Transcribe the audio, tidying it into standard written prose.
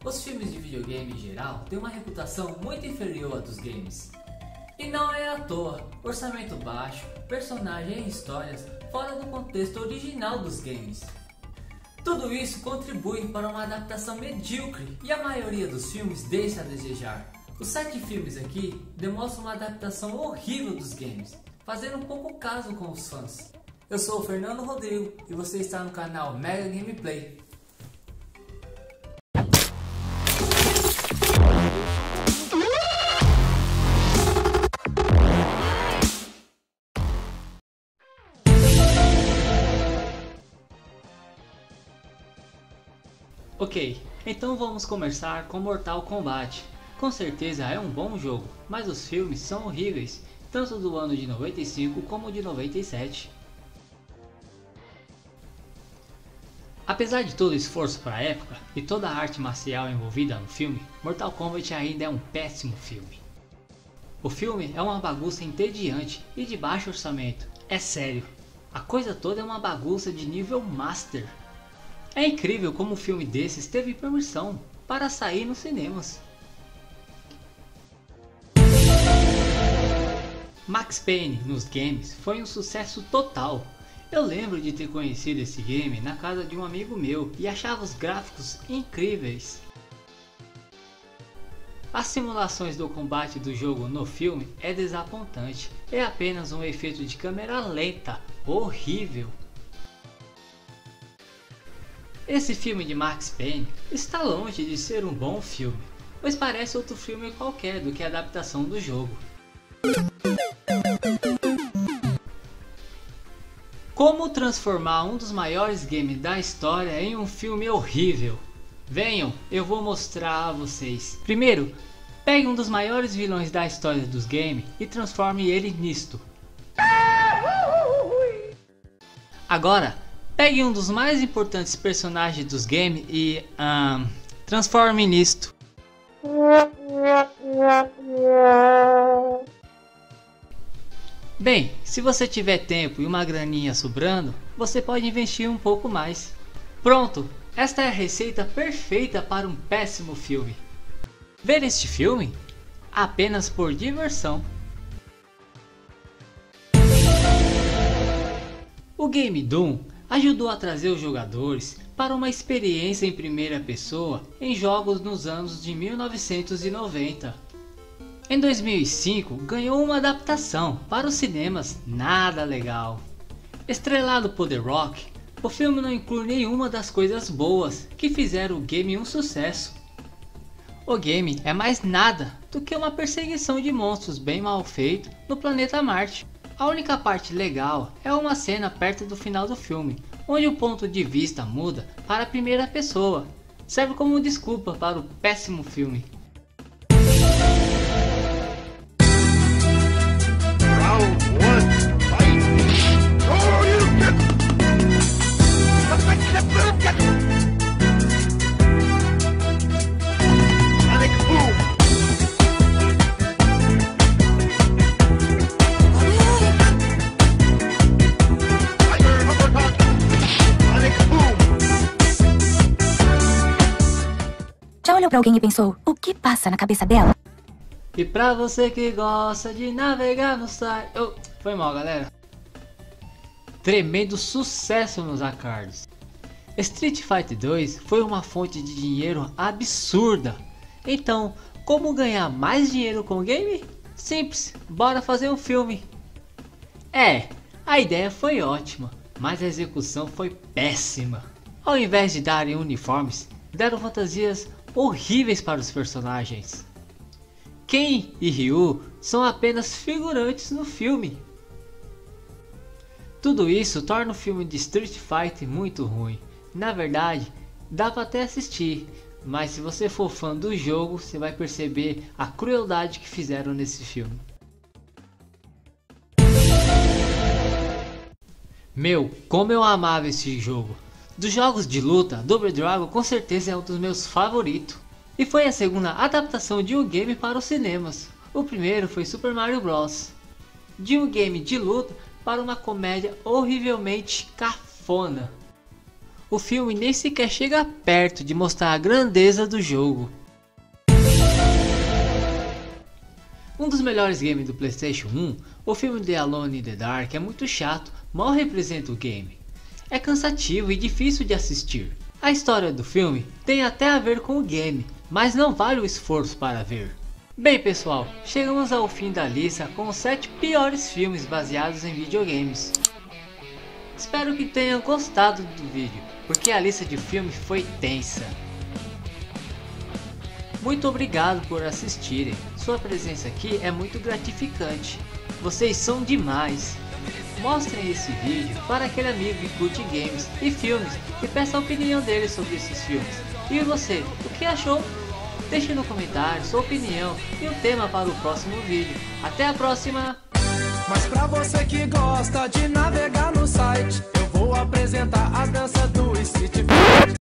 Os filmes de videogame em geral têm uma reputação muito inferior à dos games. E não é à toa, orçamento baixo, personagens e histórias fora do contexto original dos games. Tudo isso contribui para uma adaptação medíocre e a maioria dos filmes deixa a desejar. Os 7 filmes aqui demonstram uma adaptação horrível dos games, fazendo um pouco caso com os fãs. Eu sou o Fernando Rodrigo e você está no canal Mega Gameplay. Ok, então vamos começar com Mortal Kombat. Com certeza é um bom jogo, mas os filmes são horríveis, tanto do ano de 95 como de 97. Apesar de todo o esforço para a época e toda a arte marcial envolvida no filme, Mortal Kombat ainda é um péssimo filme. O filme é uma bagunça entediante e de baixo orçamento, é sério, a coisa toda é uma bagunça de nível master. É incrível como um filme desses teve permissão para sair nos cinemas. Max Payne nos games foi um sucesso total. Eu lembro de ter conhecido esse game na casa de um amigo meu e achava os gráficos incríveis. As simulações do combate do jogo no filme é desapontante, é apenas um efeito de câmera lenta, horrível. Esse filme de Max Payne está longe de ser um bom filme, pois parece outro filme qualquer do que a adaptação do jogo. Como transformar um dos maiores games da história em um filme horrível? Venham, eu vou mostrar a vocês. Primeiro, pegue um dos maiores vilões da história dos games e transforme ele nisto. Agora, pegue um dos mais importantes personagens dos games e transforme nisto. Bem, se você tiver tempo e uma graninha sobrando, você pode investir um pouco mais. Pronto, esta é a receita perfeita para um péssimo filme. Ver este filme? Apenas por diversão. O game Doom ajudou a trazer os jogadores para uma experiência em primeira pessoa em jogos nos anos de 1990. Em 2005 ganhou uma adaptação para os cinemas nada legal. Estrelado por The Rock, o filme não inclui nenhuma das coisas boas que fizeram o game um sucesso. O game é mais nada do que uma perseguição de monstros bem mal feito no planeta Marte. A única parte legal é uma cena perto do final do filme, onde o ponto de vista muda para a primeira pessoa. Serve como desculpa para o péssimo filme. Já olhou pra alguém e pensou, o que passa na cabeça dela? E pra você que gosta de navegar no site... Foi mal, galera. Tremendo sucesso nos arcades. Street Fighter 2 foi uma fonte de dinheiro absurda. Então, como ganhar mais dinheiro com o game? Simples, bora fazer um filme. A ideia foi ótima, mas a execução foi péssima. Ao invés de darem uniformes, deram fantasias horríveis para os personagens. Ken e Ryu são apenas figurantes no filme. Tudo isso torna o filme de Street Fighter muito ruim. Na verdade, dá para até assistir, mas se você for fã do jogo, você vai perceber a crueldade que fizeram nesse filme. Meu, como eu amava esse jogo! Dos jogos de luta, Double Dragon com certeza é um dos meus favoritos. E foi a segunda adaptação de um game para os cinemas. O primeiro foi Super Mario Bros. De um game de luta para uma comédia horrivelmente cafona. o filme nem sequer chega perto de mostrar a grandeza do jogo. Um dos melhores games do PlayStation 1, o filme The Alone in the Dark é muito chato, mal representa o game. É cansativo e difícil de assistir. A história do filme tem até a ver com o game, mas não vale o esforço para ver. Bem pessoal, chegamos ao fim da lista com os 7 piores filmes baseados em videogames. Espero que tenham gostado do vídeo, porque a lista de filmes foi tensa. Muito obrigado por assistirem, sua presença aqui é muito gratificante. Vocês são demais. Mostrem esse vídeo para aquele amigo que curte games e filmes e peça a opinião dele sobre esses filmes. E você, o que achou? Deixe no comentário sua opinião e o tema para o próximo vídeo. Até a próxima! Mas pra você que gosta de navegar no site, eu vou apresentar a dança do Street Fighter.